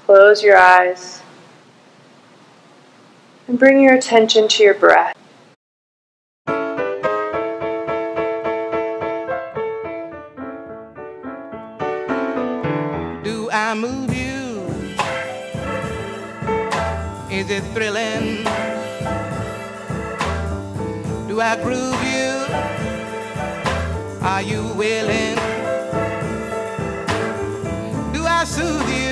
close your eyes and bring your attention to your breath. Do I move you? Is it thrilling? Do I groove you? Are you willing? Do I soothe you?